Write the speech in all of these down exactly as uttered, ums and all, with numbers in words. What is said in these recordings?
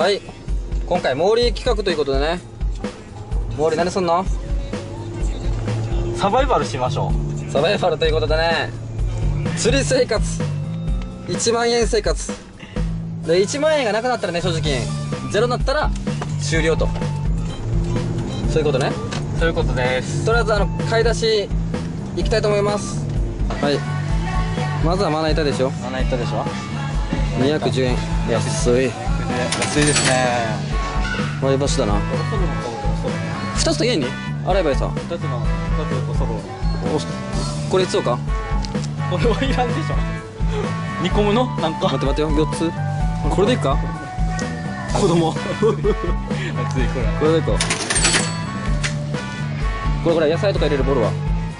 はい、今回モーリー企画ということでね。モーリー何すんの？ サバイバルしましょう。サバイバルということでね、釣り生活いちまんえん生活で、いちまんえんがなくなったらね、所持金ゼロになったら終了と、そういうことね。 そういうことです。 とりあえずあの買い出し行きたいと思います。はい、まずはまな板でしょ。 まな板でしょ。 にひゃくじゅうえん、安い安いですね。 割り箸だな。ふたつと家に洗えばいいさ。 ふたつのふたつおそろこれ必要か？ これはいらんでしょ。煮込むのなんか。 待って待ってよ、よっつこれでいいか？子供熱い。これこれでいいか。これこれ野菜とか入れるボルは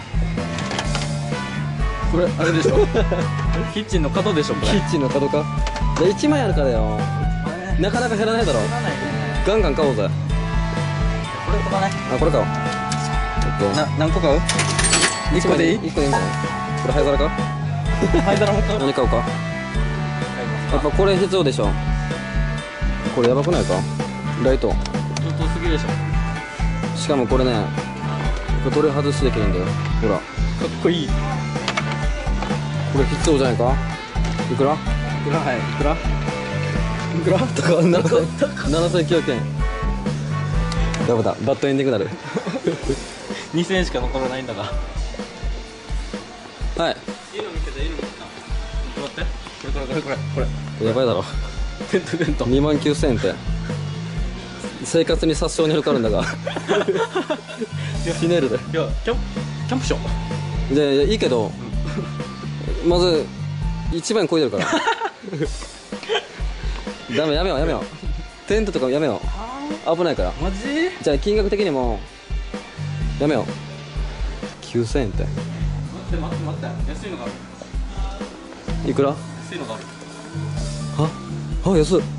これあれでしょ。キッチンの角でしょ。これキッチンの角か。じゃあいちまん円あるからよ、なかなか減らないだろ。ガンガン買おうぜ。 これとかね。 あ、これ買おう。 な何個買う？いっこでいい？ いっこでいいんじゃない？これ灰皿か？ 灰皿も買う？ 何買おうか。やっぱこれ必要でしょ。これやばくないか？ライトちょっとすぎでしょ。 しかもこれね、これ取り外しできるんだよ。ほらかっこいい。 これ必要じゃないか？いくら？いくら、はい、いくらいくらとかななせんきゅうひゃくえん。やばだ、バッドエンディングなる。 にせんえんしか残らないんだが。 はい、 いいの見せて、いいの見せた。ちょっと待って、これこれこれこれこれこれやばいだろ。 テントテントにまんきゅうせんえんって生活に殺傷にかかるんだが。ひねるで。 いや、キャンキャンプショーで、いやいいけど、まずいちまんえん超えてるから。ダメ、やめようやめよう。テントとかやめよう、危ないから。 マジ？ じゃあ金額的にもやめよう。きゅうせんえんって待って待って待って、安いのがある。 いくら？ 安いのがある。 はあ、安っ。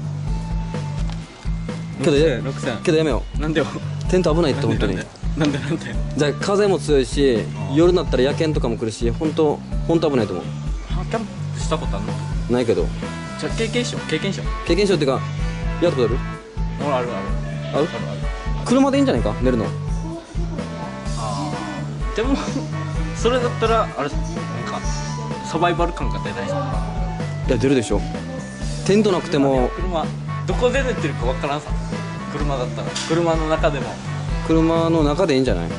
けどやろくせん。 けどやめよう。なんでよ。 テント危ないって本当に。 なんでなんで。 じゃあ風も強いし、夜になったら野犬とかも来るし、本当本当危ないと思う。 キャンプしたことあるの？ ないけど。 じゃあ経験しよう経験しよう。 経験しようっていうか、やったことある？ 俺あるあるある？ ある。 車でいいんじゃないか、寝るの。 ああ。でもそれだったらあれなんかサバイバル感が出ない。 いや出るでしょ。テントなくても車どこで寝てるかわからんさ。車だったら車の中でも。 車の中でいいんじゃない？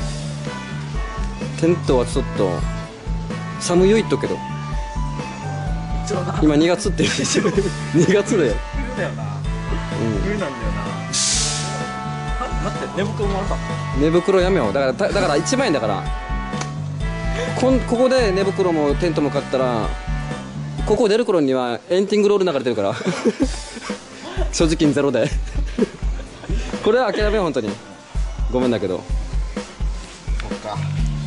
テントはちょっと寒いよ言っとくけど、今にがつって言うでしょ。にがつだよ。 冬だよな。 うん、 冬なんだよな。待って、寝袋もあるか。 寝袋やめよう。だからだからいちまんえんだから、こんここで寝袋もテントも買ったら、ここ出る頃にはエンディングロール流れてるから。所持金ゼロで。これは諦めよう本当に。ごめんだけど。 そっか。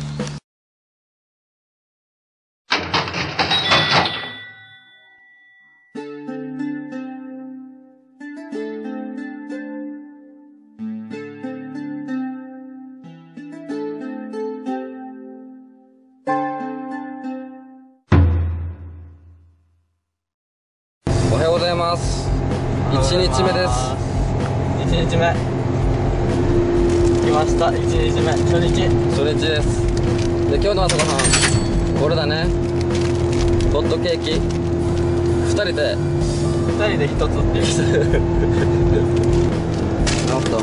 おはようございます。いちにちめです。 いちにちめ来ました。いちにちめ初日初日です。で、今日の朝ごはんこれだね。ホットケーキふたりでふたりでひとつっていう。 なんと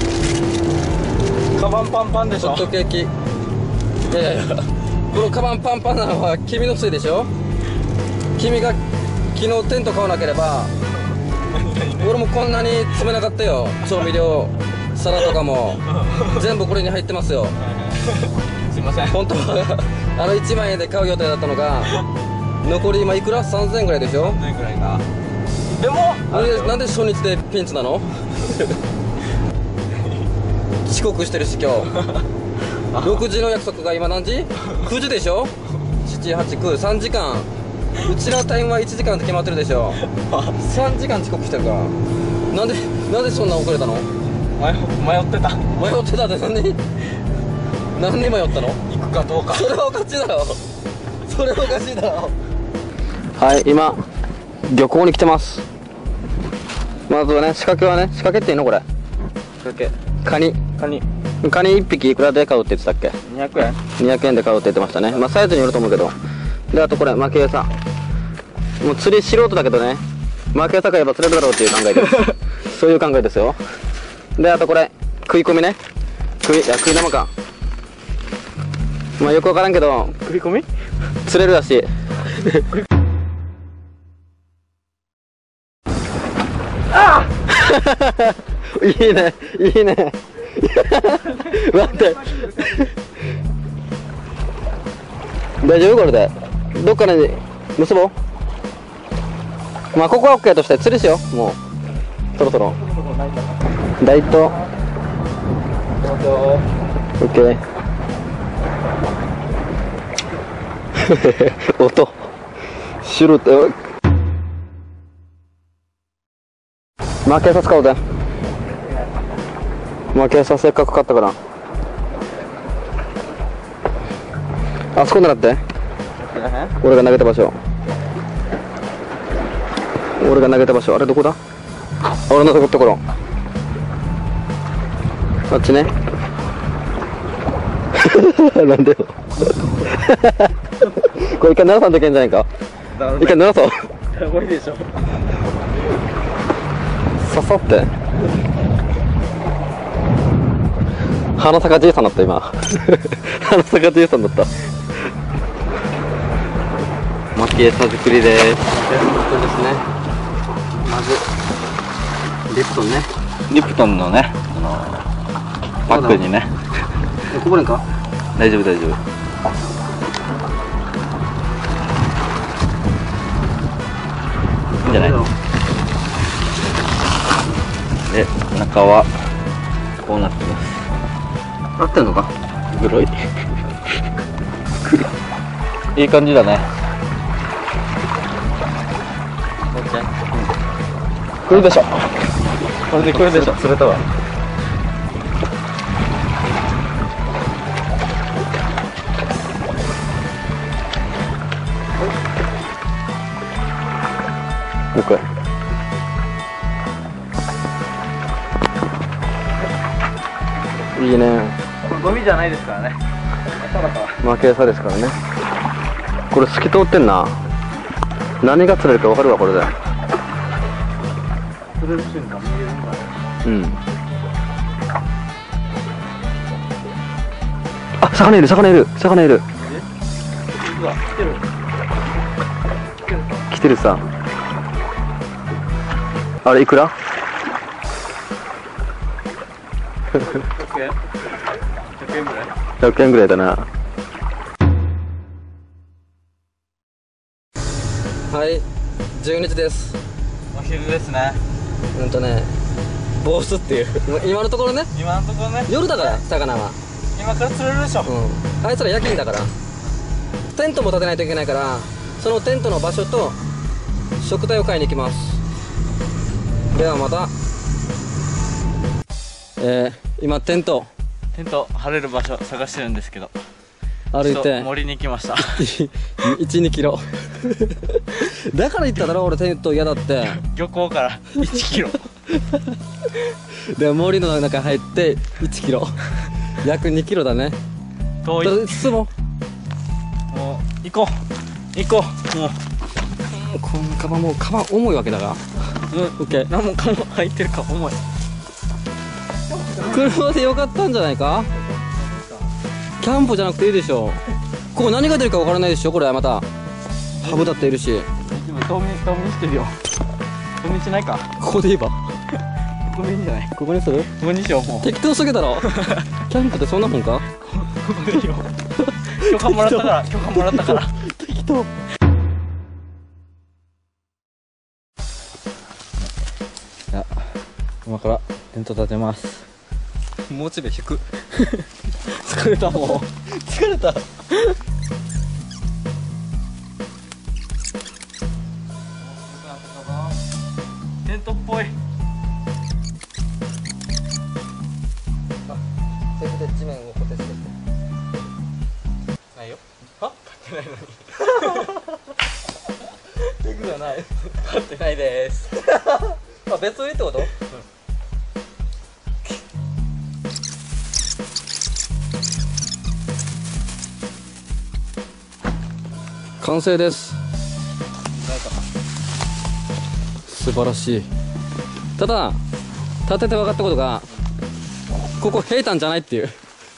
カバンパンパンでしょ。 ホットケーキ、いやいやいや、このカバンパンパンなのは君のせいでしょ。君が昨日テント買わなければ俺もこんなに詰めなかったよ。調味料、皿とかも全部これに入ってますよ。 すいません。 本当はあのいちまんえんで買う予定だったのが、残り今いくら？さんぜんえんぐらいでしょ。 さんぜんえんぐらいか。でもなんで、なんで初日でピンチなの？遅刻してるし今日。ろくじの約束が今何時？くじでしょ。ななはちきゅう、さんじかん。うちのタイムはいちじかんって決まってるでしょ。さんじかん遅刻してるから。なんでなんでそんな遅れたの？ 迷迷ってた。 迷ってたって何に何に迷ったの？ 行くかどうか。 それはおかしいだろ。それはおかしいだろ。はい、今漁港に来てます。 まずはね、仕掛けはね、仕掛けっていいのこれ。 仕掛け。 カニ。 カニ。 カニいっぴきいくらで買うって言ってたっけ？ にひゃくえん。 にひゃくえんで買うって言ってましたね。まあサイズによると思うけど。で、あとこれ、巻き餌。もう釣り素人だけどね、巻き餌買えば釣れるだろうっていう考えです。そういう考えですよ。で、あとこれ、食い込みね。食い、いや、食い玉か。まあよくわからんけど、 食い込み？ 釣れるらしい。 ああいいね、いいね。待って。大丈夫これで。どっかに結ぼう。まあここは OK として釣りしよう。もうそろそろ。大東。OK。音。シュルって。まあ警察使おうぜ。まあ警察せっかく買ったから。あそこ狙って。俺が投げた場所。俺が投げた場所。あれどこだ？俺のところ。あっちね。なんでよ。これ一回鳴らさんといけんじゃないか。一回鳴らそう。 ダメでしょ。 刺さって。花坂じいさんだった今。花坂じいさんだった。巻き餌作りです。そうですね。まずリプトンね。 リプトンのね、あのパックにね。 こぼれんか？ 大丈夫大丈夫。いいんじゃない？で、中はこうなってます。 合ってんのか？ 黒い。いい感じだね。 来るでしょ。 これで来るでしょ。 釣れたわ。もう一回。いいね。 これゴミじゃないですからね。 負け餌ですからね。これ透き通ってんな。何が釣れるか分かるわこれで。 釣れる瞬間見えるんだね。 うん。あ、魚いる魚いる魚いる。 うわ、来てる。 来てるさ。あれいくら？ ひゃくえん？ひゃくえんぐらい？ ひゃくえんぐらいだな。はい、じゅうにじです。 お昼ですね。 うんとね、ボースっていう今のところね。 今のところね。 夜だから魚は。 今から釣れるでしょ。 うん。あいつら夜勤だから。テントも立てないといけないから、そのテントの場所と食材を買いに行きます。ではまた。えー、今テント。 テント張れる場所探してるんですけど。 歩いて森に来ました。 いち、にキロ。だから言っただろ俺テント嫌だって。 漁港からいちキロ。 で森の中入っていちキロ。約にキロだね。 遠い。 進もう。もう行こう行こう。もうこのカバンもうカバン重いわけだから。 うん、オッケー。何もかも入ってるか重い。 車でよかったんじゃないか。キャンプじゃなくていいでしょ。ここ何が出るかわからないでしょ。これまたハブだっているし。 今冬眠冬眠してるよ。冬眠しないか。 ここで言えばここでいいんじゃない。 ここにする。 ここにしよう。もう適当すぎだろ。キャンプってそんなもんか。 ここでいいよ。許可もらったから許可もらったから。 適当。 じゃあ今からテント立てます。モチベ引く。疲れた。もう疲れた。テントっぽい。 手で地面を固定してないよ。は？立ってないのに。テグがない。立ってないです。 あ、別売りってこと？ 完成です。素晴らしい。ただ立てて分かったことが、ここ平坦じゃないっていう。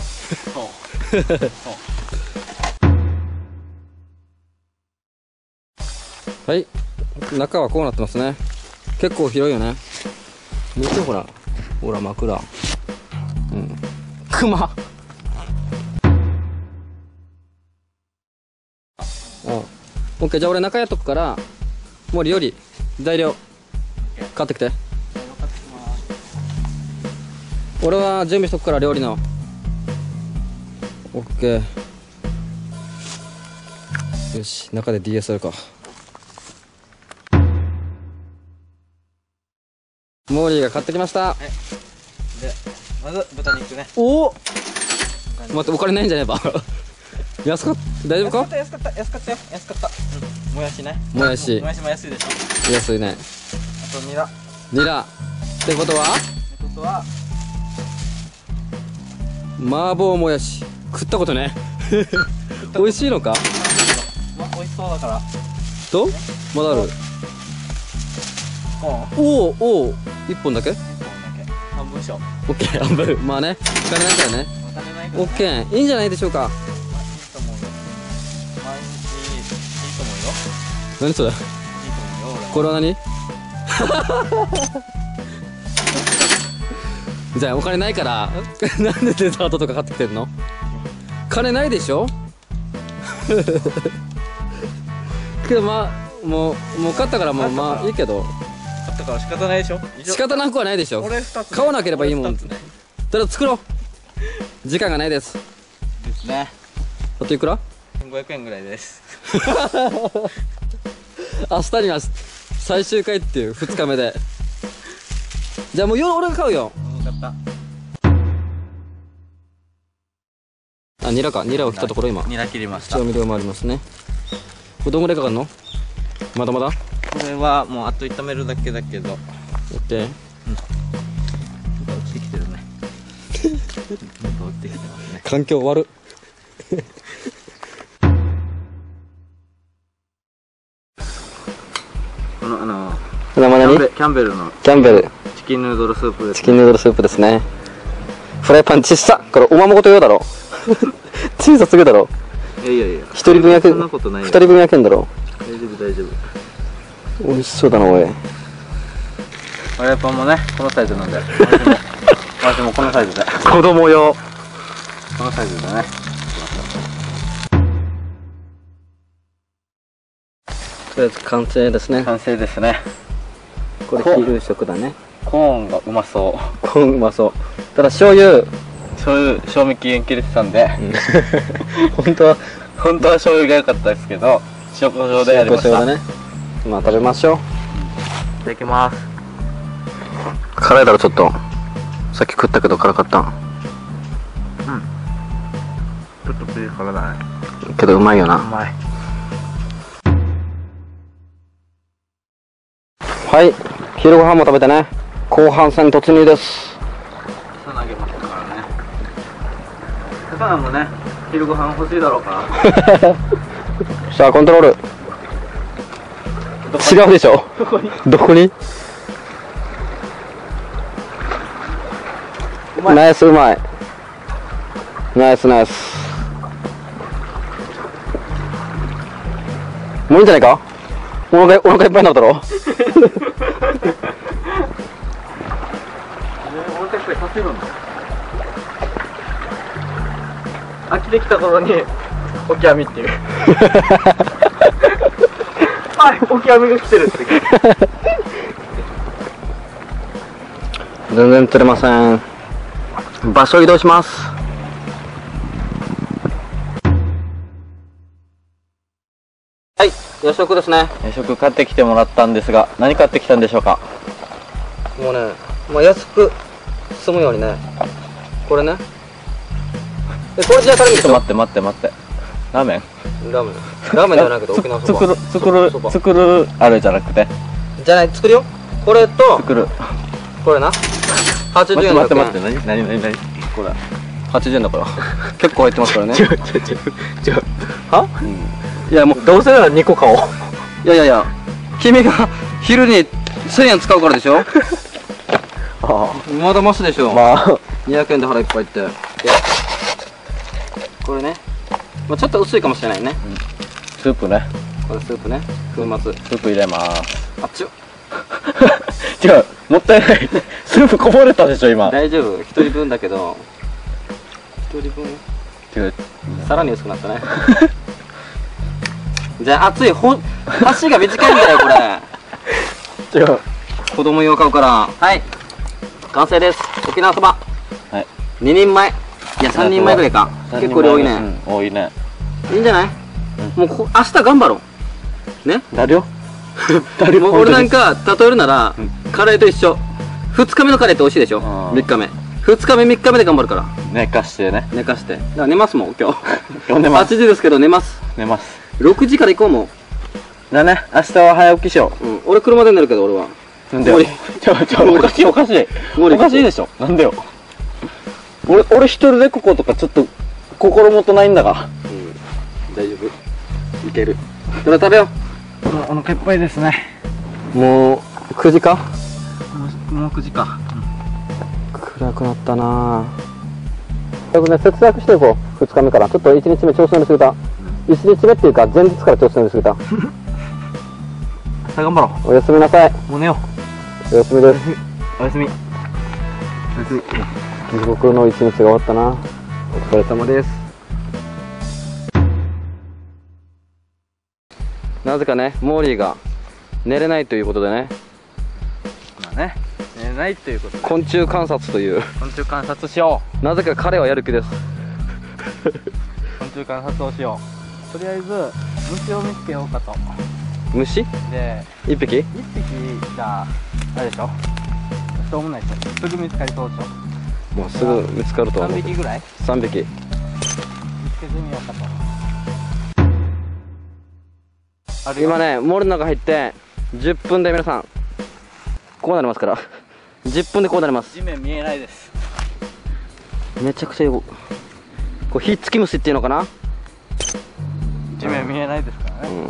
はい、中はこうなってますね。結構広いよね。見てほら、ほら枕。うん。クマ。オッケー、じゃあ俺中やっとくから、もう料理材料買ってきて。俺は準備しとくから料理の。オッケー。よし、中で ディーエスエル か。モーリーが買ってきました。はい、 でまず豚肉ね。 おお、待って、お金ないんじゃねえば。安かった、大丈夫か？ 安かった安かったよ、安かった。うん、もやしね。 もやし。 もやしも安いでしょ。 安いね。 あとニラ。 ニラ。ってことは？ ってことは麻婆もやし。食ったことね。美味しいのか？ まあ、美味しそうだから。 と？まだある。おおおお、一本だけ？一本だけ。半分しよう。オッケー、半分。まあね、お金ないからね。 お金ないからね。 オッケー、いいんじゃないでしょうか。 まあ、いいと思うよ。毎日いいと思うよ。 何それ？いいと思うよ。 これは何？じゃあお金ないからなんでデザートとか買ってきてんの？金ないでしょ？けどまあもうもう買ったからもうまあいいけど、 買ったから仕方ないでしょ。 仕方なくはないでしょ。 俺ふたつ買わなければいいもん。 ね、 ただ作ろう。時間がないです。 ですね。 あといくら？ せんごひゃくえんぐらいです。 明日には最終回っていうふつかめで。じゃあもう夜俺が買うよ。 分かった。 あ、ニラか。ニラを切ったところ今。 ニラ切りました。 調味料もありますね。これどんぐらいかかるの？まだまだ？ これはもうあと炒めるだけだけど。 オッケー。うん。 落ちてきてるね。落ちてきてますね。 環境悪っ。 このあのキャンベルのキャンベルチキンヌードルスープです、ね。 チキンヌードルスープですね。フライパンちっさ。これおままごと言うだろ。小さすぎだろ。 いやいやいや。 一人分焼け。 そんなことないよ。 二人分焼けんだろ。 大丈夫大丈夫。 美味しそうだなおい。 フライパンもねこのサイズなんで。私もこのサイズで。 子供用。 このサイズでね。 とりあえず完成ですね。 完成ですね。 これ昼食だね。 コーンがうまそう。 コーンうまそう。ただ醤油醤油賞味期限切れてたんで、 うん、本当は本当は醤油が良かったですけど塩コショウでやりました。 塩コショウでね。まあ食べましょう。 いただきます。 辛いだろちょっと。さっき食ったけど辛かった。 うん。ちょっとピリ辛だね。 けどうまいよな。 うまい。 はい、昼ご飯も食べてね。後半戦突入です。 餌投げましたからね。魚もね、昼ご飯欲しいだろうから。 さあコントロール。違うでしょ。どこに？どこに？ナイス、うまい。ナイスナイス。もういいんじゃないか？お腹、お腹いっぱいになったろ。 秋できた頃にオキアミっていう。はい、オキアミが来てるって。 全然釣れません。場所移動します。はい、夜食ですね。 夜食買ってきてもらったんですが、何買ってきたんでしょうか。 もうね、まあ、安く済むようにね、これね。え、これじゃ足りるでしょ。 待って待って待って。ラーメン？ ラーメン。ラーメンじゃないけど沖縄そば。 作る作る作るあれじゃなくて。 じゃない、作るよ。 これと作る。 これなはちじゅうえん待って待って待って、何何何何これはちじゅうえんだから結構入ってますからね。 違う違う違う違う。 は、うん、いやもうどうせならにこ買おう。いやいやいや、君が昼にせんえん使うからでしょ。ああ、まだマシでしょ。まあにひゃくえんで腹いっぱいって。これね、まあ、ちょっと薄いかもしれないね、うん、 スープね。 これスープね、粉末スープ入れます。 あっちょ違う、もったいない。スープこぼれたでしょ今。 大丈夫、一人分だけど一人分違う、さらに薄くなったね。じゃあ熱いほ箸が短いんだよこれ。違う、子供用買うから。はい、完成です。沖縄そば、はい、ににんまえ、いやさんにんまえぐらいか。結構量多いね、うん、多いね。いいんじゃない、うん、もうこ明日頑張ろうね。誰よもう俺なんか例えるなら、うん、カレーと一緒。ふつかめのカレーって美味しいでしょ。みっかめふつかめみっかめで頑張るから。寝かしてね。寝かして、だから寝ますもん今日。今日寝ます。はちじですけど寝ます。寝ます。ろくじから行こうもん。だね、明日は早起きしよう。うん、俺車で寝るけど俺は。なんでよ。ちょちょ、おかしいおかしい。おかしいでしょ。なんでよ。俺、俺一人でこことかちょっと心もとないんだが。うん、大丈夫。いける。それ食べよう。お腹いっぱいですね。もうくじか？もうくじか。うん、暗くなったなぁ。よくね、節約していこう。ふつかめから。ちょっといちにちめ調子乗りすぎた。いちにちめっていうか前日から調子乗りすぎた。さあ頑張ろう。おやすみなさい。もう寝よう。おやすみです。おやすみ。おやすみ。地獄の一日が終わったな。お疲れ様です。なぜかね、モーリーが寝れないということでね。まあね、寝れないということで昆虫観察という昆虫観察しよう。なぜか彼はやる気です。昆虫観察をしよう。とりあえず虫を見つけようかと。虫でいっぴきいっぴきじゃああれでしょ、しょうもないでしょ。すぐ見つかりそうでしょ。もうすぐ見つかると思う。さんびきぐらいさんびき見つけてみようかと。今ね、モールの中入ってじゅっぷんで皆さんこうなりますから。じゅっぷんでこうなります。地面見えないです。めちゃくちゃよ、こうひっつき虫っていうのかな。地面見えないですからね。うん、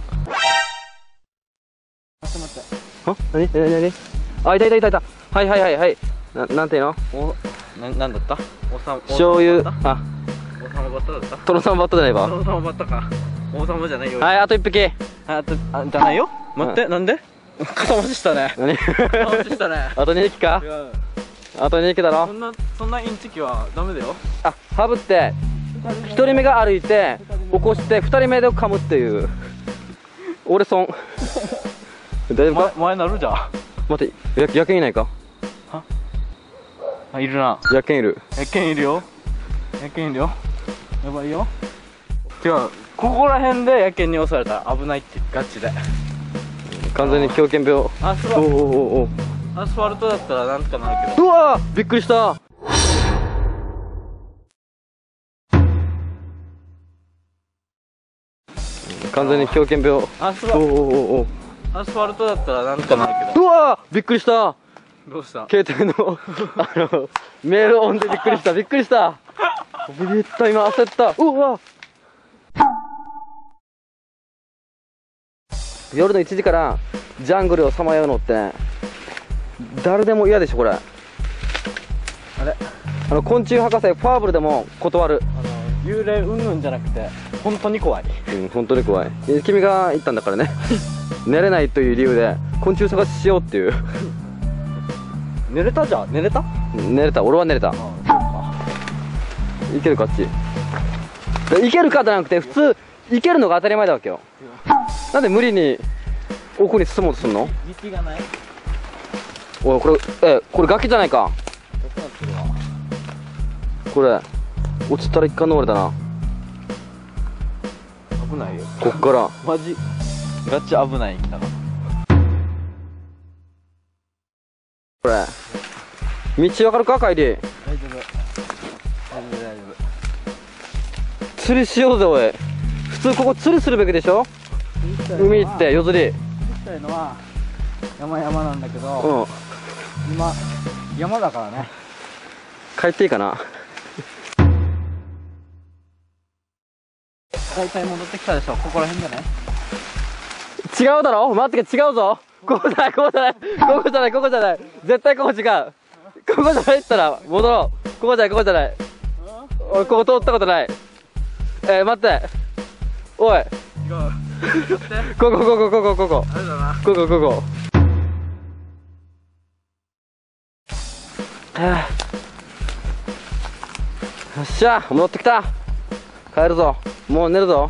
待って待って、あ、なになになに、あ、いたいたいたいた。はいはいはいはい、な、なんていうの、おな、なんだった、おさ醤油、あ、王様バッタだった、殿様バッタじゃないわ。殿様バッタか、王様じゃないよ。はい、あといっぴき。あと、あ、じゃないよ。待って、なんで肩持ちしたね。何肩持ちしたね。あとにひきか。あとにひきだろ。そんな、そんなインチキはダメだよ。あ、ハブってひとりめが歩いて起こしてふたりめで噛むっていう。俺損。大丈夫か。前なるじゃん。待って、や、野犬いないか。はあ、いるな。野犬いる。野犬いるよ。野犬いるよ。やばいよ。違う、ここら辺で野犬に押されたら危ないって、ガチで。完全に狂犬病。アスファルト、おおお、アスファルトだったらなんとかなるけど。うわー、びっくりした。完全に狂犬病。アスファルト、おおお、アスファルトだったらなんとかなるけど。うわー、びっくりした。どうした。携帯のあのメール音でびっくりした。びっくりした。ビビった、今焦った。うわ、夜のいちじからジャングルをさまようのってね、誰でも嫌でしょこれ。あれ、あの昆虫博士ファーブルでも断る。あの幽霊うんぬんじゃなくて本当に怖い。うん、本当に怖い。君が言ったんだからね。寝れないという理由で昆虫探ししようっていう。寝れたじゃん。寝れた寝れた、俺は寝れた。いけるか、あっちいけるかじゃなくて、普通いけるのが当たり前だわけよ。なんで無理に奥に進もうとすんの。道がない。おい、これ、え、これ崖じゃないか。これ落ちたら一貫の俺だな。危ないよこっから。マジガチ危ない。来たなこれ。道わかるか、帰り。大丈夫大丈夫大丈夫。釣りしようぜおい。普通ここ釣りするべきでしょ。海行って夜釣り。釣りしたいのは山山なんだけど、 うん、 今山だからね。 帰っていいかな。 大体戻ってきたでしょ、ここら辺だね。 違うだろ、待ってけ、違うぞ。ここじゃない、ここじゃない、ここじゃない、ここじゃない、絶対ここ違う。ここじゃないったら戻ろう。ここじゃない、ここじゃない。俺ここ通ったことない。えー、待って、おい、 違う。 ここここここここあれだな。 ここここ。はあ、よっしゃ、戻ってきた。帰るぞ、もう寝るぞ。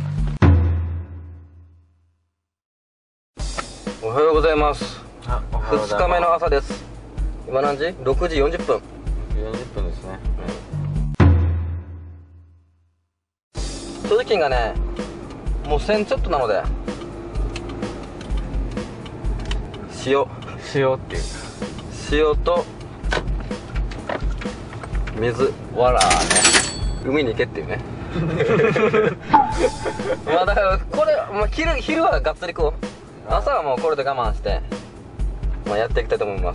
おはようございます。ふつかめの朝です。今何時？ ろくじよんじゅっぷん。 よんじゅっぷんですね。 所持金がね、もうせんちょっとなので、塩塩っていう。 塩と水、わらね、海に行けっていうね。まあだからこれ、まあ、昼昼はがっつりこう、朝はもうこれで我慢して、まあ、やっていきたいと思います。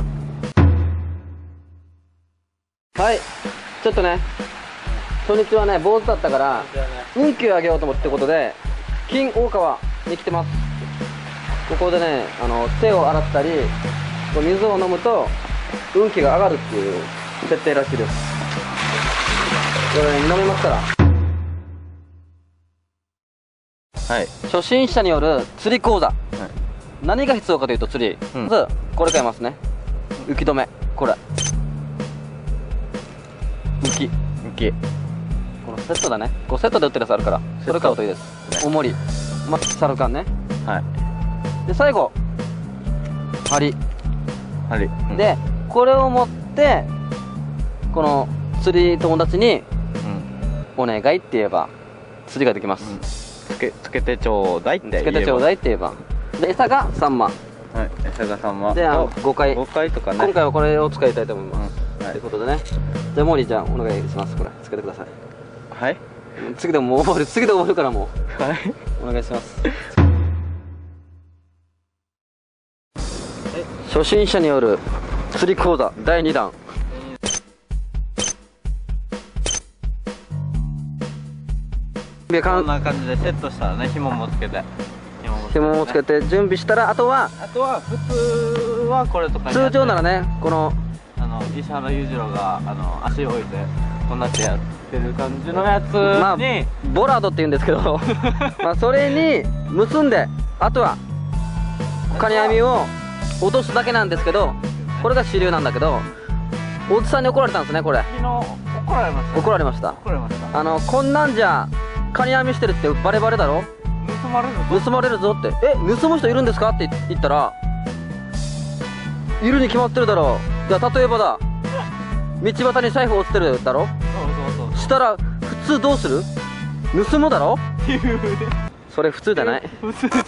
はい、ちょっとね、初日はね坊主だったから運気を上げようと思ってことで金大川に来てます。ここでね、あの手を洗ったりこう水を飲むと運気が上がるっていう設定らしいです。これ、ね、飲みますから。 はい、 初心者による釣り講座、はい、何が必要かというと釣り、うん、まずこれ買いますね。浮き止め、これ浮き浮き、 このセットだね。こうセットで売ってるやつあるからそれ買うといいです。おもり、ま、サルカンね。 はい。 で最後針針、うん、 でこれを持ってこの釣り友達にお願いって言えば釣りができます。 うん、つけつけてちょうだいって言えば、 つけてちょうだいって言えば、で餌がさんまん。 はい、餌がさんまんでごかい、 ごかいとかね。 今回はこれを使いたいと思います。と、うん、はい、いうことでね、じゃあモーリーちゃんお願いします。これつけてください。 はい、 次でももう終わる、次で終わるからもう、 はい、 お願いします。初心者による釣り講座だいにだん。 こんな感じでセットしたらね、紐もつけて紐もつけて準備したら、あとはあとは普通はこれとか通常ならね、このあの石原裕次郎があの足を置いてこんなってやってる感じのやつに、 まあ、ボラードって言うんですけどまあそれに結んで、あとはカニ網を落とすだけなんですけど、これが主流なんだけど、おじさんに怒られたんですね。これ昨日怒られました。 怒られました。 怒られました。 あのこんなんじゃカニ網してるってバレバレだろ、 盗まれるぞ盗まれるぞって。え、盗む人いるんですかって言ったら、いるに決まってるだろう。じゃあ例えばだ、道端に財布落ちてるだろ、 そうそうそう、 したら普通どうする？盗むだろそれ普通じゃない。 普通じゃないから、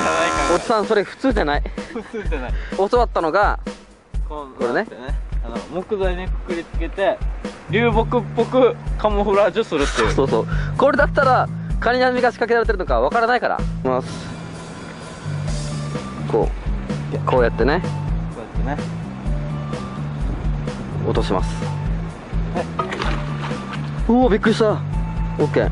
おじさんそれ普通じゃない。 普通じゃない。 教わったのがこれね、 あの木材にくくりつけて流木っぽくカモフラージュするっていう。 そうそう、これだったらカニ網が仕掛けられてるのかわからないから。ます、こうこうやってね、 こうやってね落とします。おお、びっくりした。 OK。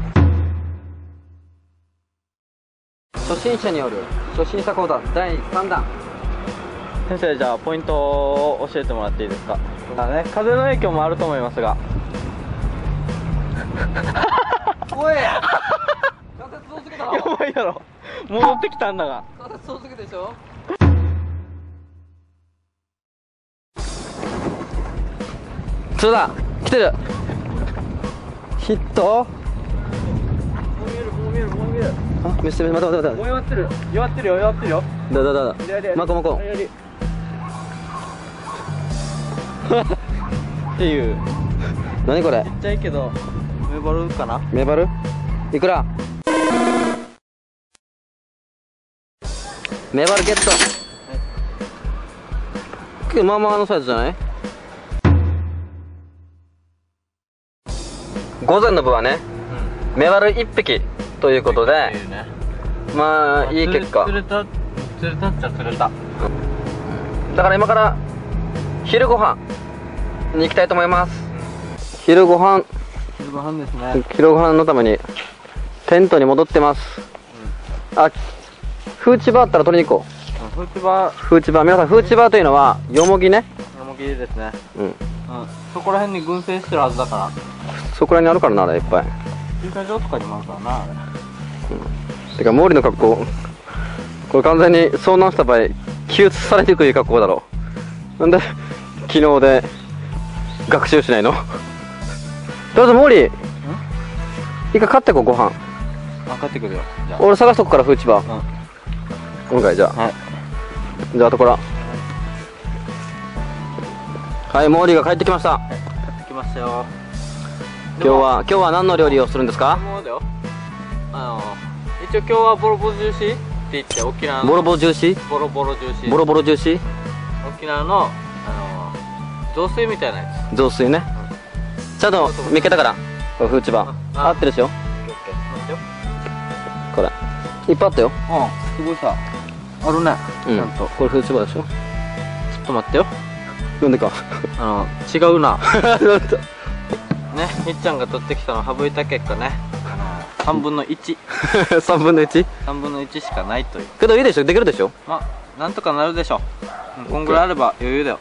初心者による初心者講座だいさんだん。 先生、じゃあポイントを教えてもらっていいですか。あ、ね、風の影響もあると思いますがおい仮説遠すぎだろ。 やばいやろ、戻ってきたんだが。 仮説遠すぎでしょ。そうだ、来てる。ヒット。 もう見える、もう見える、もう見える。 あ、見せて、待って待って待って。 もう弱ってる、弱ってるよ、弱ってるよ。 だだだだ。マコマコ。 っていう。 何これ。 ちっちゃいけどメバルかな。 メバル。いくら。メバルゲット。はい、まあまあのサイズじゃない。午前の部はね、うん、メバルいっぴきということで、ね、まあいい結果。 釣れた釣れたっちゃ釣れた。 だから今から昼ご飯に行きたいと思います。昼ご飯昼ご飯ですね。 昼ご飯のためにテントに戻ってます。うん、あ、フーチバーあったら取りに行こう。 フーチバー、 フーチバー、皆さんフーチバーというのはヨモギね。 ヨモギですね。 うん、うん、 そこら辺に群生してるはずだから。 そこらにあるからな、あれいっぱい。 駐車場とかにもあるからな、あれ。 うん、てか毛利の格好、これ完全に遭難した場合救出されにくい格好だろう。なんで昨日で学習しないの？とりあえず毛利一回買ってこう、ご飯。 あ、買ってくるよ。じゃあ俺探しとくから、フーチバー。うん、今回じゃあ、はい、じゃああとからはい、毛利が帰ってきました。 帰ってきましたよ。 今日は今日は何の料理をするんですか？ もうだよ、あの一応今日はボロボロジューシーって言って沖縄のボロボロジューシーボロボロジューシーボロボロジューシー沖縄のあの雑炊みたいなやつ。 雑炊ね、うん、ちゃんと見っけたから、これフーチバー合ってるでしょ。これいっぱいあったよ。 うん、すごいさあるね、 うん、 ちゃんと。 これフーチバーでしょ。 ちょっと待ってよ、 なんでかあの違うなね、みっちゃんが取ってきたの省いた結果ね、あのさんぶんのいちさんぶんのいちさんぶんのいちしかないという。 けどいいでしょ、できるでしょ。 まあなんとかなるでしょう、うん、こんぐらいあれば余裕だよ。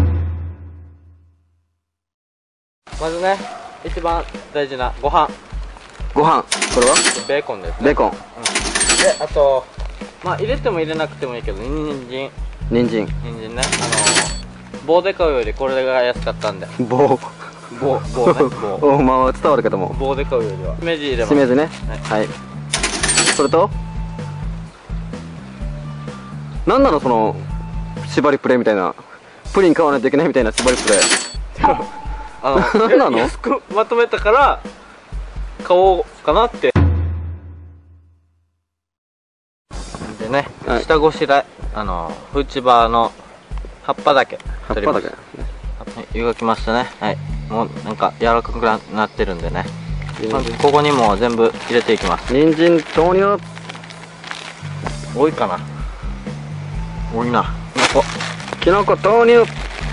まずね、一番大事なご飯。 ご飯、これはベーコンですね。 ベーコン、うん、 で、あとまあ入れても入れなくてもいいけど、人参人参人参ね、あの棒で買うよりこれが安かったんで。 棒棒棒ね、棒お、まあ伝わるけども、 棒で買うよりはしめじ入れます。 しめじね、 はい、 はい、それと何なのその縛りプレイみたいな、プリン買わないといけないみたいな縛りプレイあの何なの？ 安くまとめたから買おうかなって。でね、はい、下ごしらえ、あのフーチバーの葉っぱだけ葉っぱだけ湯がきましたね。はい、もうなんか柔らかくなってるんでね、ここにも全部入れていきます。 人参投入。 多いかな、多いな。 きのこ投入。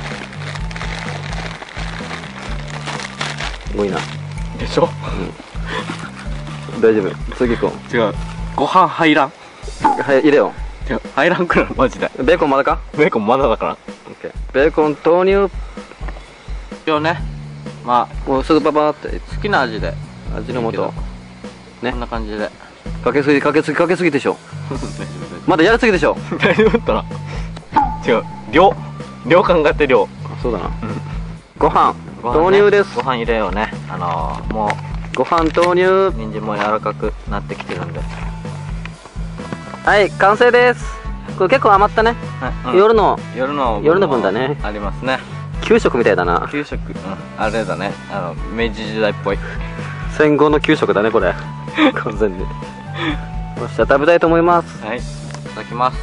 多いなでしょ、 うん、大丈夫、次行こう。 違う、ご飯入らん。 はい、入れよう。入らんくらいマジで。 ベーコンまだか？ ベーコンまだだから。 ベーコン投入。 今日ね、まあもうすぐパパって好きな味で、 味の素ね、 こんな感じで。 かけすぎかけすぎかけすぎでしょまだやりすぎでしょ大丈夫だったな。違う、量量考えて量。 そうだな。ご飯投入です。 ご飯入れようね。あのー、もうご飯投入。 人参も柔らかくなってきてるんで、 はい、完成です。これ結構余ったね、はい、うん、夜の夜の夜の分だね。 ありますね。 給食みたいだな。 給食、うん、あれだね、あの明治時代っぽい戦後の給食だねこれ完全に。よっしゃ、食べたいと思います。 はい、いただきます。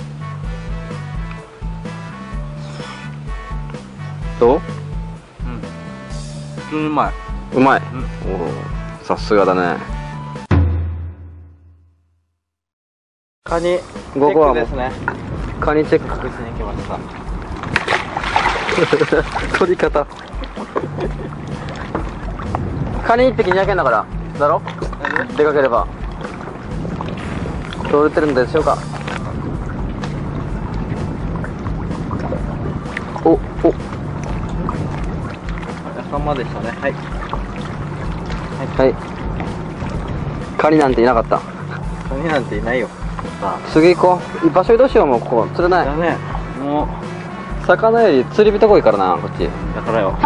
どう？ うん、うまい。 うまい、 うん、 おお、さすがだね。 カニ午後はもうですね。 カニチェック確実に来ました取り方カニいっぴきにひゃくえんだからだろ、でかければ取れてるんでしょうか。おお、 さんまでしたね。はい、 はい、カニなんていなかった。 カニなんていないよ。 次行こう。場所移動しよう。もうここ釣れない。 だね。もう魚より釣り人来いからな、こっち。 だからよ。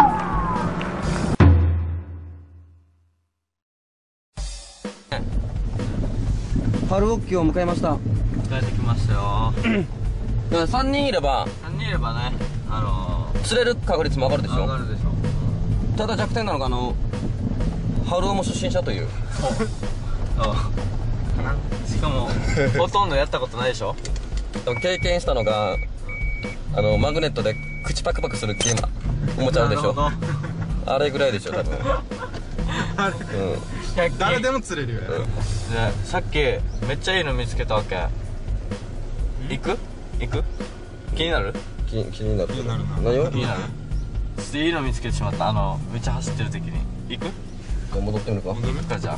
春沖を迎えました。 迎えてきましたよ。 さんにんいればさんにんいればね、あのー、 釣れる確率も上がるでしょ。 上がるでしょ。 ただ弱点なのがあの春尾も初心者という。 しかもほとんどやったことないでしょ。 経験したのがあのマグネットで口パクパクするゲームおもちゃあるでしょ。あれぐらいでしょ多分。 あれ、うん、誰でも釣れるよ、うん、 でさっきめっちゃいいの見つけたわけ。 行く行く気になる気気になる。 気になるな。 何を？ 気になるちょっといいの見つけてしまった。あのめっちゃ走ってる時に行く戻ってみるか。 戻る？ 行くかじゃあ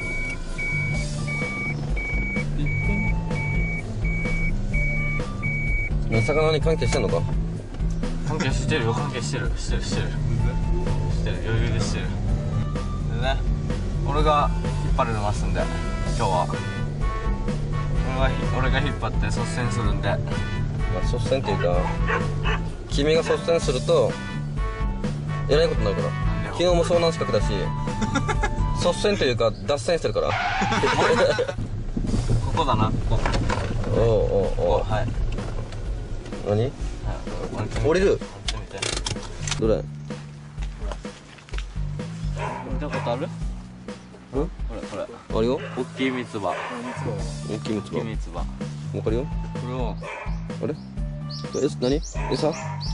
魚に関係してんのか。 関係してるよ。関係してるしてるしてるしてる余裕でしてるでね、俺が引っ張れますんで今日は俺がひ俺が引っ張って率先するんで。 まあ、率先っていうか、君が率先するとえらいことになるから。昨日も遭難資格だし率先というか脱線してるからここだな、ここおうおうおう。 はい何？ はい降りる？ 降りてみて。 どれ？ 見たことある？ うん？ これこれあるよ。 大きい三つ葉。 大きい三つ葉。 大きい三つ葉。 わかるよ。 これをあれ？え、何？餌？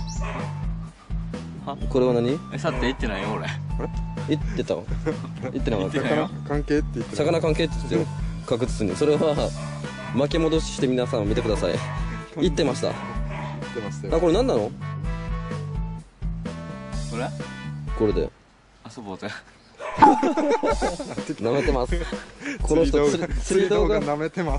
はこれは何？ 餌って言ってないよ俺。 言ってたわ。言ってなかっ言ってないよた。 関係って言ってた。 魚関係って言ってたよ。確実に。それは巻き戻しして皆さん見てください。言ってました。 言ってましたあ、 よ。 これ何なの？ これこれで遊ぼうぜ。 舐めてます。この人釣り釣り動画舐めてます。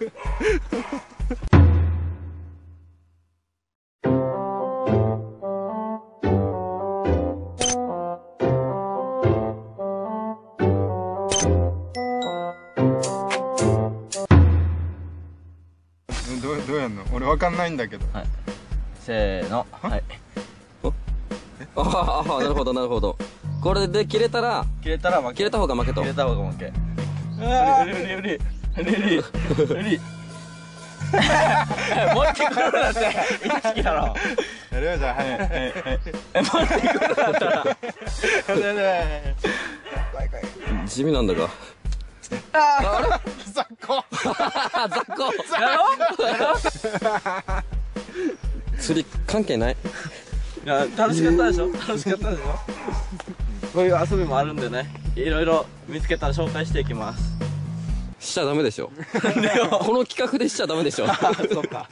どうどうやんの？俺わかんないんだけど。 はいせーのはいああ、ああ、なるほどなるほど。これで切れたら切れたら負け。 切れた方が負けと。 切れた方が負け。うりうりうりうりうりうり持ってくるなって意識だろ。 やるよじゃあ。はい。 え持ってくるなったら地味なんだが。 雑魚。 雑魚。 やろやろ釣り関係ない。 いや楽しかったでしょ楽しかったでしょこういう遊びもあるんでね、いろいろ見つけたら紹介していきます。 しちゃダメでしょ。 でもこの企画でしちゃダメでしょ。 あそうか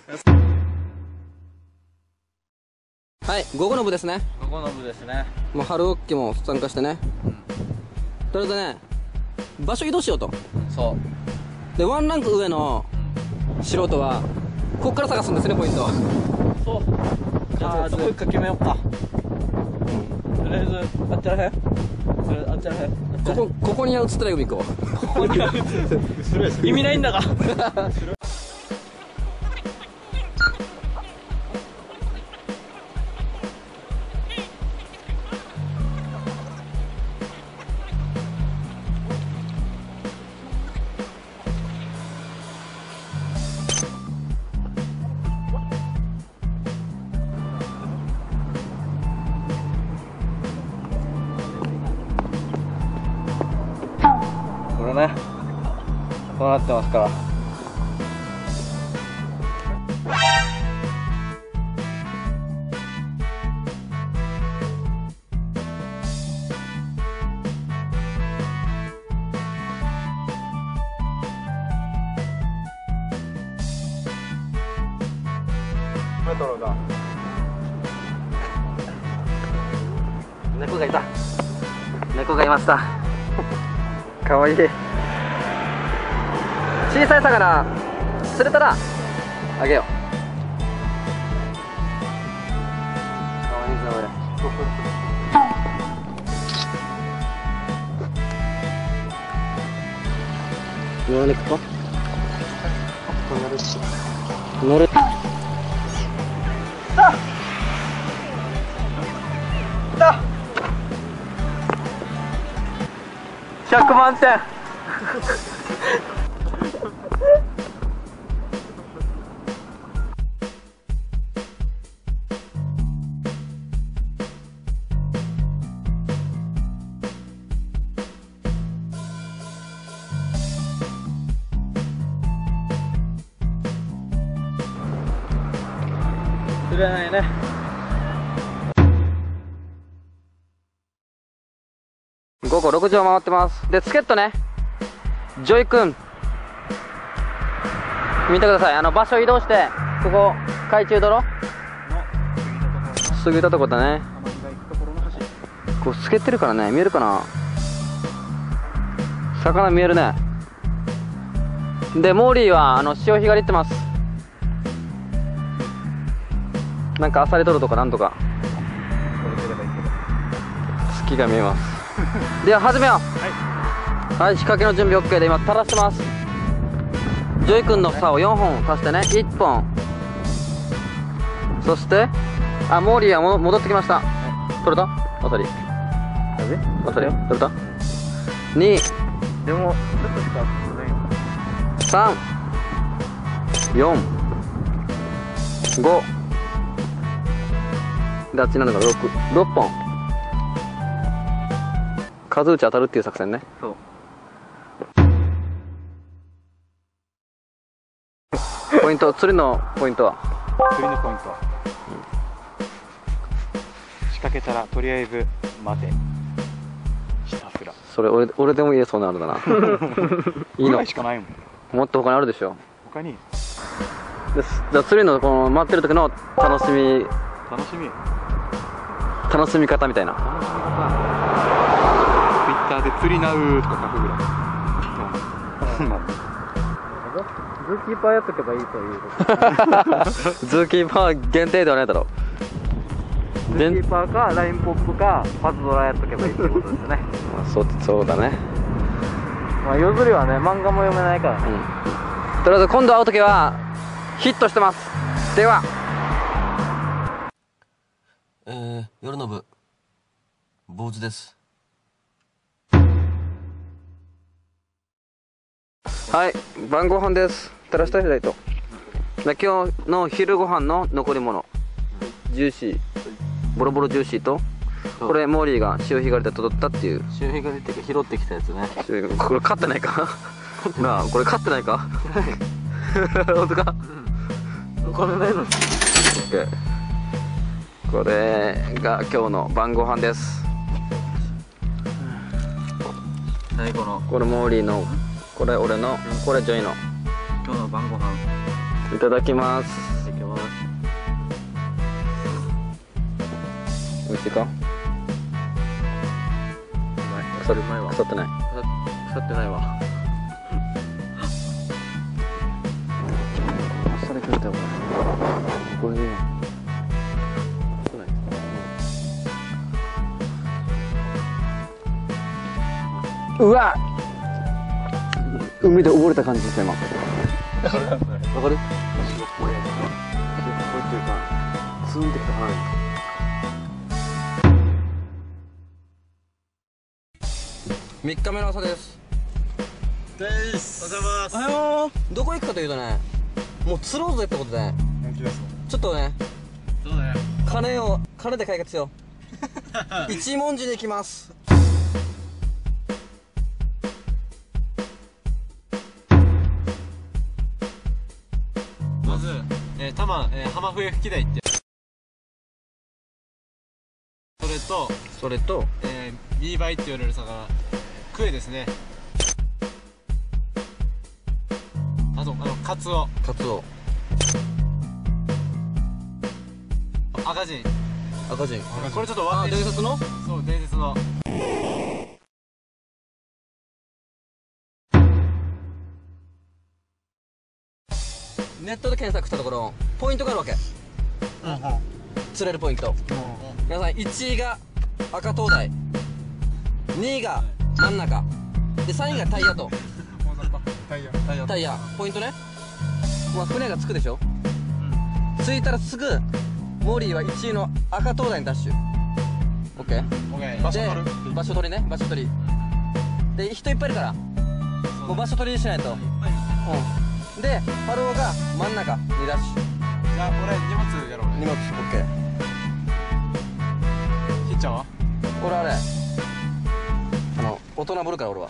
はい、午後の部ですね。 ここの部ですね。 もう春オッケも参加してね。とりあえずね、場所移動しようと。 そうでワンランク上の素人はここから探すんですね、ポイント。 そうじゃあどこ行くか決めようか。とりあえずあっちらへんそれあっちらへんここここには映ったら海行こう。 ここには意味ないんだがこれねこうなってますから。 メトロだ。 猫がいた。猫がいました。かわいい。小さい魚釣れたらあげよう。かわいいぞ俺。乗らねくか。乗れ。 ひゃくまんてん釣れないね。 午後ろくじを回ってます。でチケットね、ジョイ君見てください、あの場所移動して、ここ海中泥過ぎたとこだね。こう透けてるからね、見えるかな、魚見えるね。でモーリーはあの潮干狩り行ってます。なんかアサリ取るとかなんとか月が見えますでは始めよう。はい、仕掛けの準備 OK で今垂らしてます。ジョイ君の竿をよんほん足してね、いっぽん。そしてあ、モーリーはも戻ってきました。取れた？アサリアサリ取れた？にでもちょっとしかさんよんごで、あっちなんだからろくろっぽん。数打ち当たるっていう作戦ね。 そう。 ポイント、釣りのポイントは釣りのポイント、うん、仕掛けたらとりあえず待て、ひたすら。 それ俺俺でも言えそうなのだな。いいのしかないもん。 もっと他にあるでしょ。 他にでじゃあ釣りのこの待ってる時の楽しみ楽しみ楽しみ方みたいな。 楽しみ方、ツイッターで釣りなうとか書くぐらい。 ズーキーパーやっとけばいいというズーキーパー限定ではないだろう。 ズーキーパーかラインポップかパズドラやっとけばいいってことですね。 まあ、そうそうだね。 まあ夜釣りはね、漫画も読めないからね。 うん、とりあえず今度会う時はヒットしてます。ではえー、夜の部坊主です。はい、晩ご飯です。垂らしたいと。で今日の昼ご飯の残り物、ジューシー、ボロボロジューシーと、これモーリーが潮干狩りで取ったっていう。潮干狩りっていうか拾ってきたやつね。これ飼ってないかなあ、これ飼ってないか本当か、 うん、これないの。 OK、 これが今日の晩ご飯です。 最後のこれモーリーの、これ俺の、これジョイの。 今日の晩ご飯いただきます。 いただきます。 美味しいか？腐る前は腐ってない。 腐ってないわ。 あっさり食ったよこれ。これでいいよ。うわっ、海で溺れた感じです今。わかる？白っぽいっていうかツーンってきた花。みっかめの朝です。 でーす。おはようございます。 おはよう。どこ行くかというとね、もう釣ろうぜってことで、 本気です。 ちょっとね、 そうだよ。 金を金で解決しよう。一文字で行きます。 まず、えー、多摩、えー、浜冬吹き台って、それとそれと、 えー、ビーバイって言われる魚、クエですね。あとあのカツオ、 カツオ、 赤人、 赤人。 これちょっとわあ、伝説の？ そう伝説の。 ネットで検索したところポイントがあるわけ。 うんうん、 釣れるポイント。皆さんいちいが赤灯台、にいが真ん中で、さんいがタイヤとタイヤタイヤタイヤポイントね。まあ船が着くでしょ、うん、着いたらすぐモーリーはいちいの赤灯台にダッシュ。 OK 場所で取る、 場所取りね、場所取りで人いっぱいいるから、もう場所取りにしないと。うんで、ハローが真ん中にダッシュ。 じゃあこれ荷物やろうね。 荷物 OK。 ひっちゃんは？ 俺あれあの大人ぶるから俺は。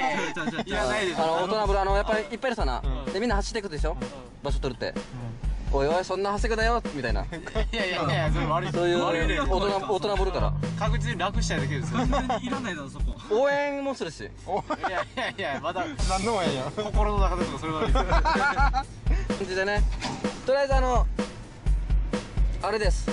いやないでしょ。 あの大人ぶる、あのやっぱりいっぱいいるさな、 うん、 でみんな走っていくでしょ、うん、場所取るって、 おいおいそんな長谷だよみたいないやいやいやそれ悪いそういう大人大人ぶるから確実に楽したいだけですよいらないだろそこ応援もするしいやいやいやまだ何の応援や心の中でとかそれはいいです感じでねとりあえずあのあれです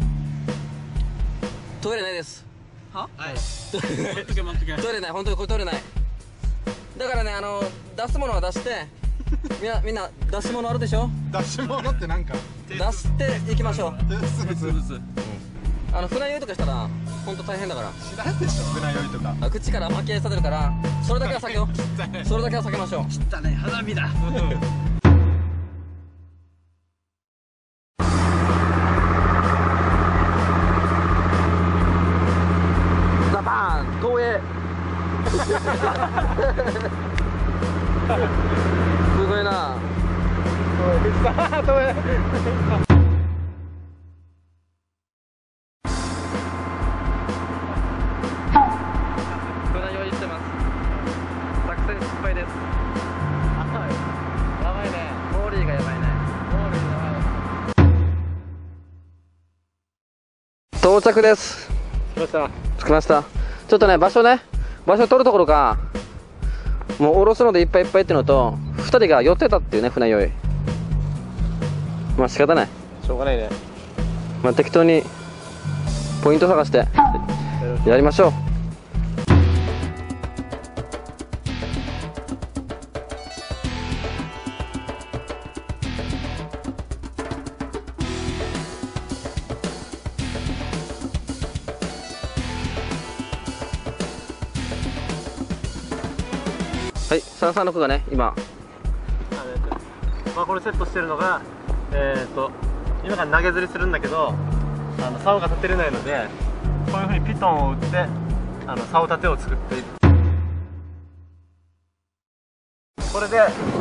トイレないですははい待っとけ待っとけトイレない本当にこれトイレないだからねあの出すものは出してみんなみんな出し物あるでしょ出し物ってなんか出していきましょう別々 あの船酔いとかしたら本当大変だから知らんでしょ船酔いとかあ口から巻き合されるからそれだけは避けようそれだけは避けましょうだね花火だザバーン東映すごいな船酔いしてます作戦失敗ですやばいねモーリーがやばいねゴールやばい到着です来ました着きましたちょっとね場所ね場所取るところかもう下ろすのでいっぱいいっぱいっていうのとふたりが寄ってたっていうね船酔いまあ仕方ないしょうがないねまあ適当にポイント探してやりましょうはいさんさんろくがね今まあこれセットしてるのがえっと今から投げ釣りするんだけどあの竿が立てれないのでこういうふうにピトンを打ってあの竿立てを作っているこれで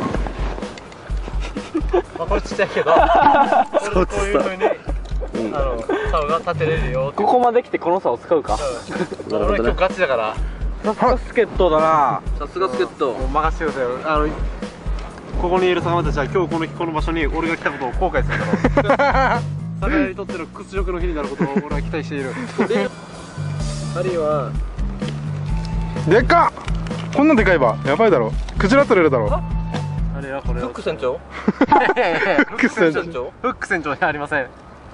まあこれちっちゃいけどこれこういうふうにあの竿が立てれるよってここまで来てこの竿を使うかうん俺は今日ガチだからさすが助っ人だなさすが助っ人もう任せてくださいよあのここにいる仲間たちは今日このこの場所に俺が来たことを後悔するだろう魚にとっての屈辱の日になることを俺は期待しているハリーはでっかっこんなでかいばやばいだろクジラ取れるだろハリーはこれをフック船長フック船長長フック船長じゃありません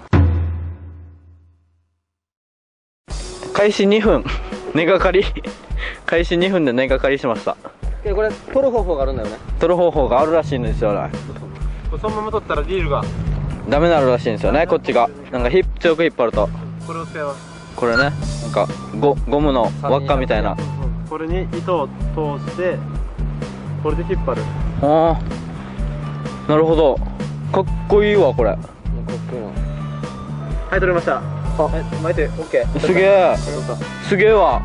開始にふん根がかり開始にふんで根がかりしました。 これ取る方法があるんだよね取る方法があるらしいんですよね。 そのまま取ったらディールがダメになるらしいんですよねこっちがなんかひ強く引っ張るとこれを使いますこれねなんかゴゴムの輪っかみたいなこれに糸を通してこれで引っ張るああなるほどかっこいいわこれかっこいいなはい取れましたはい巻いて オーケーすげえすげえわ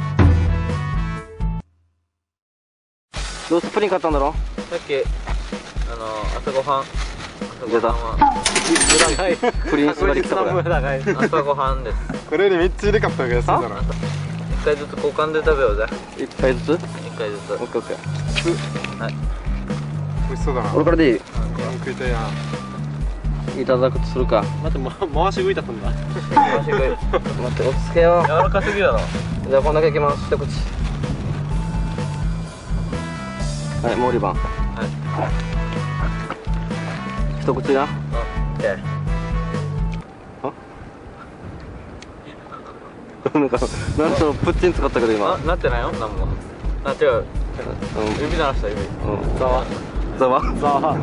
どうスプリン買ったんだろさっきあの朝ごはん出た無駄買いプリンスができたこれ無駄買い朝ごはんですこれよりみっつ入れかった方が安いだろ一回ずつ交換で食べようぜ一回ずつ一回ずつオッケーオッケーはい美味しそうだな俺からでいい食いたいやんいただくとするか待って、ま、回し食いたったんだ回し食い待って落ち着けよ柔らかすぎだろじゃあこんだけいきます一口はいもうリバンはい一口なオッケーなんかなんとプッチン使ったけど今あなってないよ何もあ違う指鳴らした指うんざわざわさあ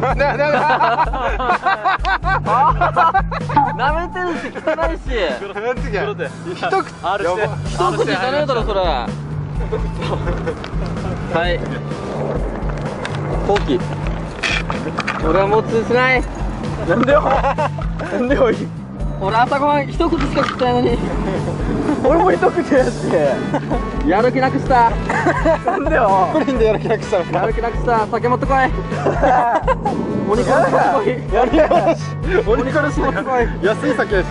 なめてるし汚いしなんつや一口あるしてやば一口じゃねえだろそれはい後期俺はもう通しないなんでよなんでよ俺朝ごはん一口しか食ってないのに俺も一口やってやる気なくしたなんでよプリンでやる気なくしたのやる気なくした酒持ってこいお肉から持ってこいやりやしお肉からし持ってこい安い酒やし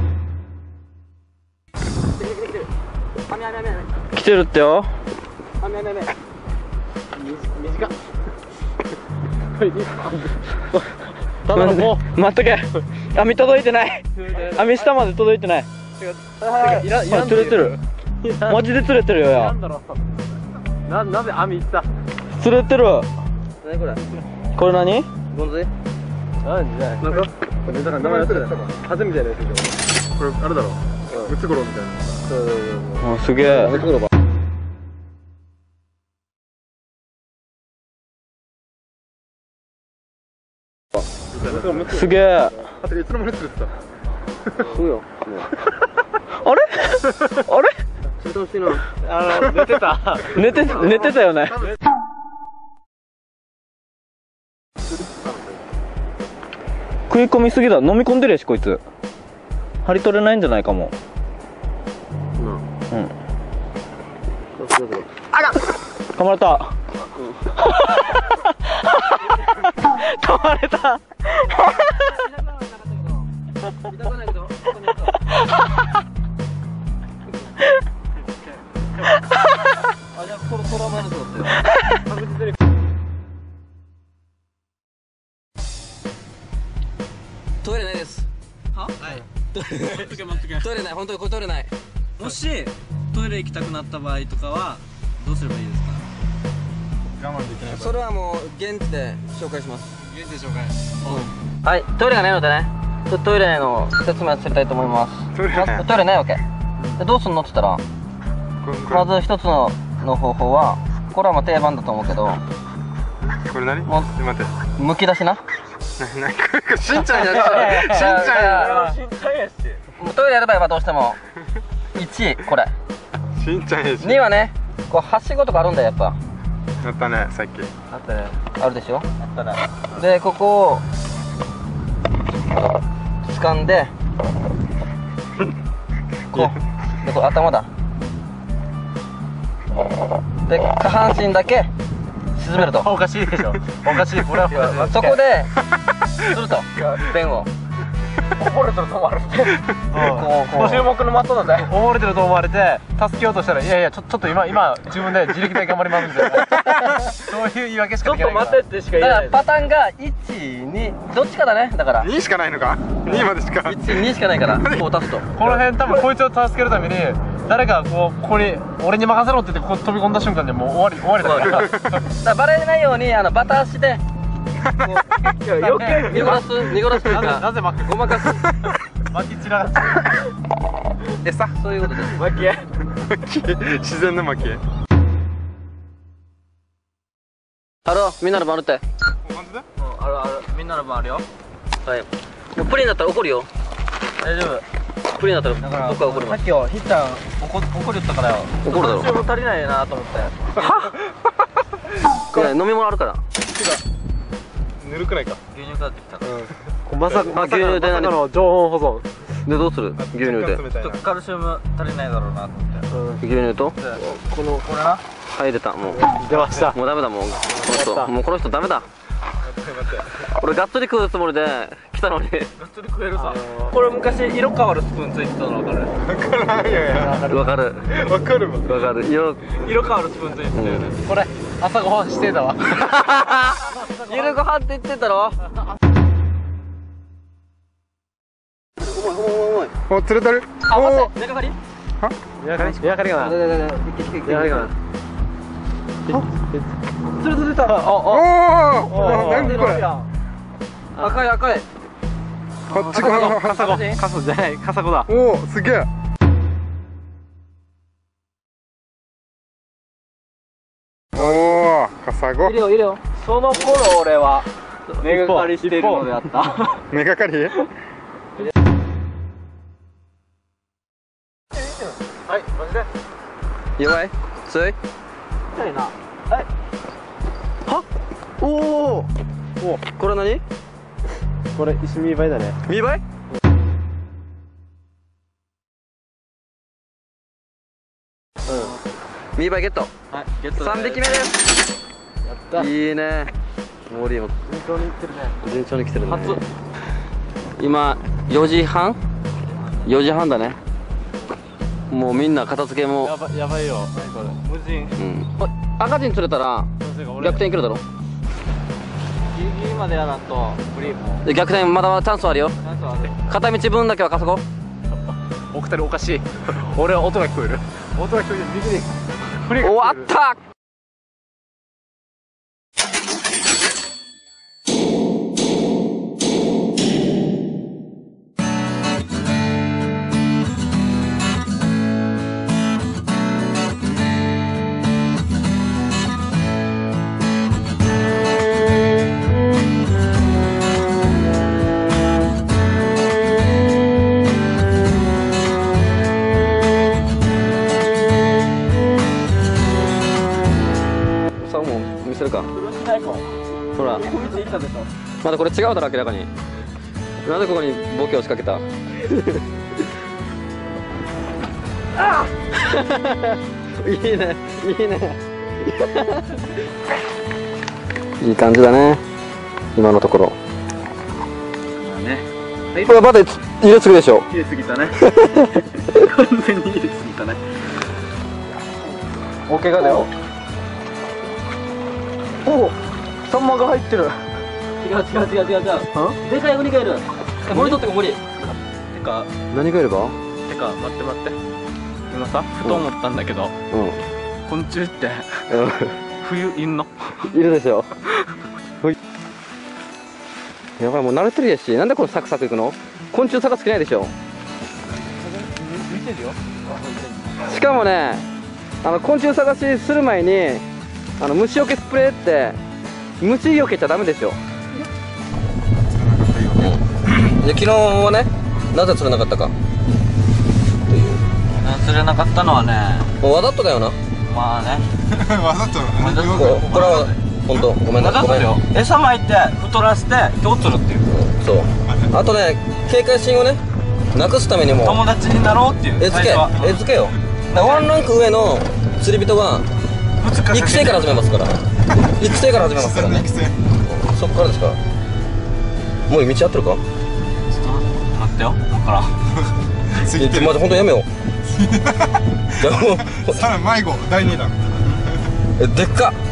網網網網来てるってよ網網網短っただもう待っとけ。網届いてない。網下まで届いてない。いらん釣れてる。マジで釣れてるよや。 な、なぜ網いった？ 釣れてる。 何これ？ これ何？ ゴンズイ？ なんじゃない？なんか、だから名前やってる。風みたいなやつでしょ。これあれだろ。ムツゴロウみたいな。そうそうそう。 あ、すげえ。 ムツゴロウか。 すげえ。 あといつの間に釣れてた。 そうよ。 あれ？あれ？ 釣れてほしいな。 あの寝てた。 寝て寝てたよね。食い込みすぎだ。飲み込んでるやしこいつ。張り取れないんじゃないかも。うん。あら。噛まれた。噛まれた。 痛くないけど。あ、じゃあこれトラウマになるぞって。確実に。トイレないです。 は？はい。 トイレない、本当にこれトイレない。 もしトイレ行きたくなった場合とかはどうすればいいですか？ 我慢できない。 それはもう現地で紹介します。 現地で紹介。 はい、トイレがないのでね、ちょっとトイレの説明をしてみたいと思います。 トイレまずトイレないわけ。でどうすんのって言ったら、まず一つのの方法は、これはまあ定番だと思うけど、 これ何？ もう待って。 むき出しな。 何これしんちゃんやし。しんちゃんや。 しんちゃんやし。 トイレやる場合はどうしてもいちいこれ。 しんちゃんやし。 にはね、こうはしごとかあるんだよやっぱ。 あったねさっき。 あったね。 あるでしょ。 あったね。 でここを掴んで、こうでこう頭だ。で下半身だけ沈めると。 おかしいでしょ。おかしい。これはそこですると弁を溺れてると思われて、 こうこう注目の的だぜ。溺れてると思われて助けようとしたら、いやいやちょちょっと今今自分で自力で頑張りますみたいな。そういう言い訳しかできないから。ちょっと待ってってしか言えだかない。 らパターンがいち、にどっちかだね。だからにしかないのか？にまでしか。 いち、にしかないからこう足すと。 この辺多分こいつを助けるために誰かこうここに俺に任せろって言ってここ飛び込んだ瞬間でもう終わり終わりだから。 だからバレないようにあのバタ足で余計濁らす濁らすというか、 なぜ負けごまかす。 巻き散らかって餌。 そういうことです。 巻き自然の巻き。 あろみんなの番あるって。 マジで？ あるある、みんなの番あるよ。 はい。もうプリンだったら怒るよ。 大丈夫。 プリンだったらどっか怒るさっきよひっちゃん怒怒りよったからよ。 怒るだろ。 カルシウム足りないなと思って。 いや飲み物あるから。 ぬるくないか？ 牛乳買ってきた。 まさあ牛乳で何の常温保存。 でどうする？牛乳で。 ちょっとカルシウム足りないだろうなと思って。 牛乳とこのこれな。 はい出た。もう出ました。 もうダメだもんこの人。もうこの人ダメだ。俺がっつり食うつもりで来たのに。 がっつり食えるさ。これ昔色変わるスプーンついてたの分かる？ わからんよや。 わかるわかるわ。 わかる。色色変わるスプーンついてたよね。これ朝ごはんしてたわ。 昼ご飯って言ってたろ。重い重い重い。 お釣れてる。 あ待って根がかり。 やかりやかりがな。 やかりがな。 釣れた釣れた。あおお。何これ。 赤い赤い。 こっち側。カサゴ。カサゴじゃないカサゴだ。おおすげえ。おおカサゴ。 入れよ入れよ。 その頃俺は根がかりしてるのであった。 根がかり？ はい、マジで弱い？強い？ 痛いな。 は？おお。おこれ何？ これ石見栄えだね。 見栄え？うん。見栄えゲット。 はい、ゲット。 三匹目です。 やった。 いいね。モーリーも順調にいってるね。 順調に来てるね。 初。 今よじはん？よじはんだね。もうみんな片付けも。 やばやばいよ。これ無人。 うん。赤字に釣れたら逆転いけるだろ。 いギリギリまでやらんとフリーもで逆転まだチャンスあるよ。 チャンスある。 片道分だけは稼ごう。 お二人おかしい。俺は音が聞こえる。音が聞こえる。右にフリーが聞終こえる。 わったさあもう見せるか。ほらまだこれ違うだろ明らかに。なぜここにボケを仕掛けた。あいいねいいねいい感じだね今のところ。 ね。 これまだ入れすぎでしょ。 入れすぎたね。完全に入れすぎたね。 オケがだよ。 おお、サンマが入ってる。 違う違う違う違う違う。でかいウニがいる。森取ってこ森。 てか、 何がいれば？ てか、待って待って。今さ、ふと思ったんだけど、 う昆虫ってん。 冬いんの？ いるでしょ。やばいもう慣れてるやし、なんでこのサクサクいくの？昆虫探す気ないでしょ。 見てるよ。 しかもね、あの昆虫探しする前にあの虫除けスプレーって虫除けちゃダメでしょ。で昨日はね、なぜ釣れなかったかっていう。 釣れなかったのはね、 もうわざとだよな。 まあね、 わざとわざとここれは本当ごめんなさい。 わざとよ。餌まいて太らせて今日釣るっていう。 そう。あとね、警戒心をねなくすためにも友達になろうっていう。 絵付け最初は絵付けよ。だからワンランク上の釣り人は育成から始めますから。育成から始めますからね。そっからですから。もう道合ってるか？ 待ってよ、だからいやまず本当やめよう。いやもうさらに迷子だいにだん。 えでっかっ。